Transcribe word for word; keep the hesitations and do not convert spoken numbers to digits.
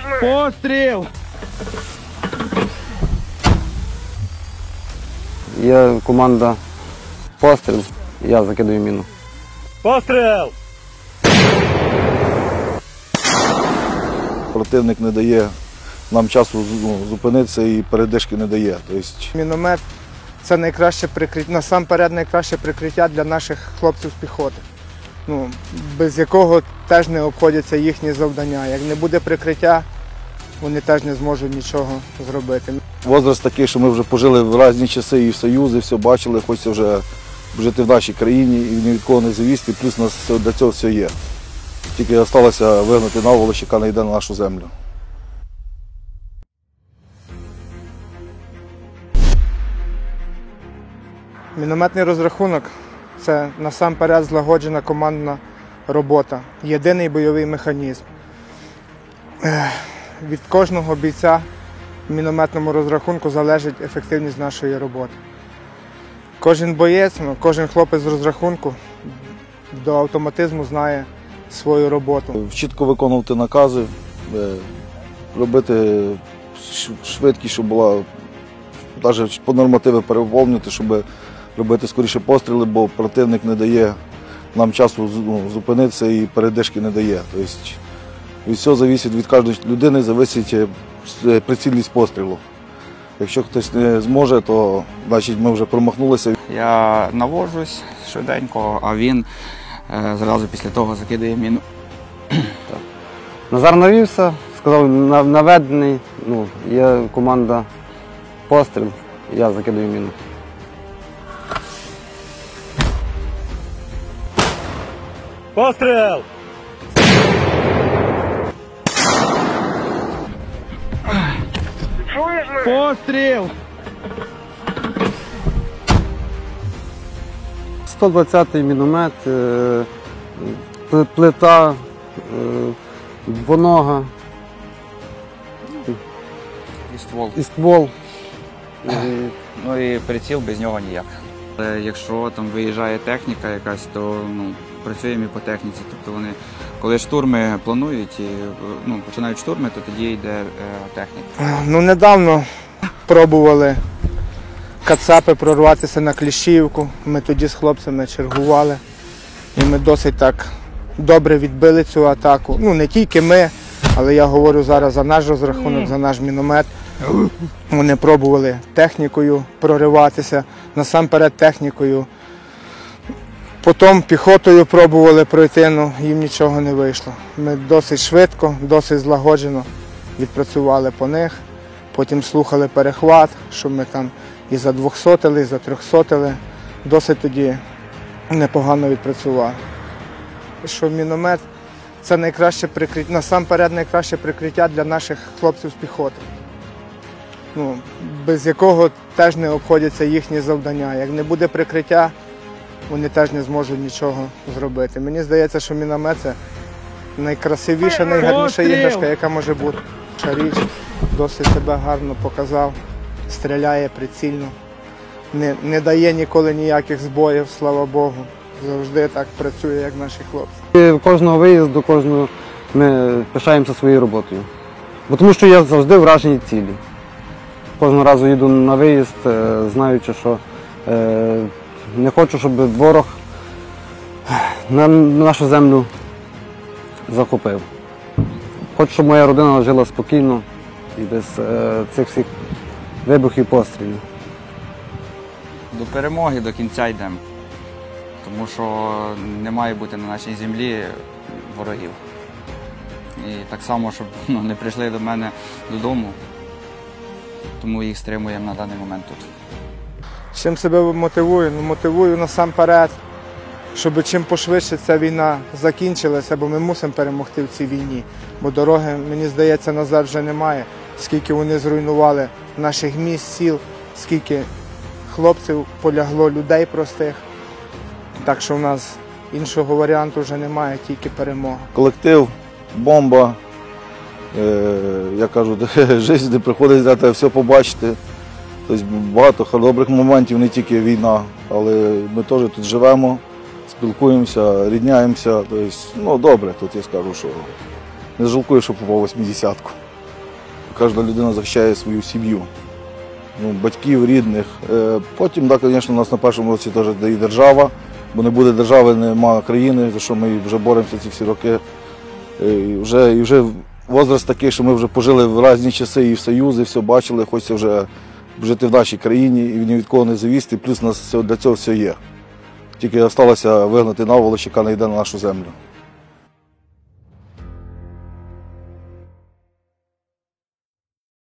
Постріл! Є команда «Постріл», я закидаю міну. Постріл! Противник не дає нам часу зупинитися і передишки не дає. Тобто... Міномет – це найкраще прикриття, насамперед найкраще прикриття для наших хлопців з піхоти, ну, без якого теж не обходяться їхні завдання. Як не буде прикриття, вони теж не зможуть нічого зробити. Возраст такий, що ми вже пожили в різні часи і в Союзі, все бачили, хочеться вже жити в нашій країні і ні від кого не завісти, плюс у нас для цього все є. Тільки залишилося вигнати наволоч, яка не йде на нашу землю. Мінометний розрахунок – це насамперед злагоджена командна робота, єдиний бойовий механізм. Від кожного бійця в мінометному розрахунку залежить ефективність нашої роботи. Кожен боєць, кожен хлопець з розрахунку до автоматизму знає свою роботу. Чітко виконувати накази, робити швидкість, щоб була, навіть по нормативи переповнювати, щоб робити скоріше постріли, бо противник не дає нам часу зупинитися і передишки не дає. Тобто, від всього залежить від кожної людини, залежить прицільність пострілу. Якщо хтось не зможе, то значить ми вже промахнулися. Я навожусь швиденько, а він е, зразу після того закидає міну. Назар навівся, сказав наведений, ну, є команда «Постріл», я закидаю міну. Постріл! Постріл! сто двадцятий міномет, плита, двонога І ствол. і ствол. Ну і приціл без нього ніяк. Але якщо там виїжджає техніка якась, то ну, працюємо і по техніці. Тобто вони, коли штурми планують, і, ну, починають штурми, то тоді йде е, техніка. Ну, недавно пробували кацапи прорватися на Кліщівку. Ми тоді з хлопцями чергували. І ми досить так добре відбили цю атаку. Ну, не тільки ми, але я говорю зараз за наш розрахунок, за наш міномет. Вони пробували технікою прориватися, насамперед технікою. Потім піхотою пробували пройти, але їм нічого не вийшло. Ми досить швидко, досить злагоджено відпрацювали по них. Потім слухали перехват, що ми там і задвохсотили, і затрьохсотили. Досить тоді непогано відпрацювали. Що міномет – це найкраще прикриття, насамперед найкраще прикриття для наших хлопців з піхоти, ну, без якого теж не обходяться їхні завдання. Як не буде прикриття, вони теж не зможуть нічого зробити. Мені здається, що міномет – це найкрасивіша, найгарніша іграшка, яка може бути. Річ досить себе гарно показав, стріляє прицільно, не, не дає ніколи ніяких збоїв, слава Богу. Завжди так працює, як наші хлопці. Кожного виїзду, кожного ми пишаємося своєю роботою. Бо тому що я завжди вражені цілі. Кожного разу їду на виїзд, знаючи, що е, не хочу, щоб ворог на нашу землю захопив. Хочу, щоб моя родина жила спокійно і без е, цих всіх вибухів і пострілів. До перемоги до кінця йдемо, тому що не має бути на нашій землі ворогів. І так само, щоб ну, не прийшли до мене додому, тому їх стримуємо на даний момент тут. Чим себе мотивую? Ну, мотивую насамперед, щоб чим пошвидше ця війна закінчилася, бо ми мусимо перемогти в цій війні. Бо дороги, мені здається, назад вже немає. Скільки вони зруйнували наших міст, сіл, скільки хлопців полягло, людей простих. Так що в нас іншого варіанту вже немає, тільки перемога. Колектив, бомба, е, я кажу, життя, де приходить все побачити. Тобто багато добрих моментів, не тільки війна, але ми теж тут живемо, спілкуємося, рідняємося. Тобто, ну, добре, тут я скажу, що не жалкую, що попав восьмидесятку. кожна людина захищає свою сім'ю, ну, батьків, рідних. Е, Потім, да, звісно, у нас на першому році теж і держава, бо не буде держави, немає країни, за що ми вже боремося ці всі роки. Е, І вже, і вже возраст такий, що ми вже пожили в різні часи і в Союзі, все бачили, хочеться вже жити в нашій країні і ні від кого не завісти, плюс у нас для цього все є. Тільки залишилося вигнати наволоч, яка не йде на нашу землю.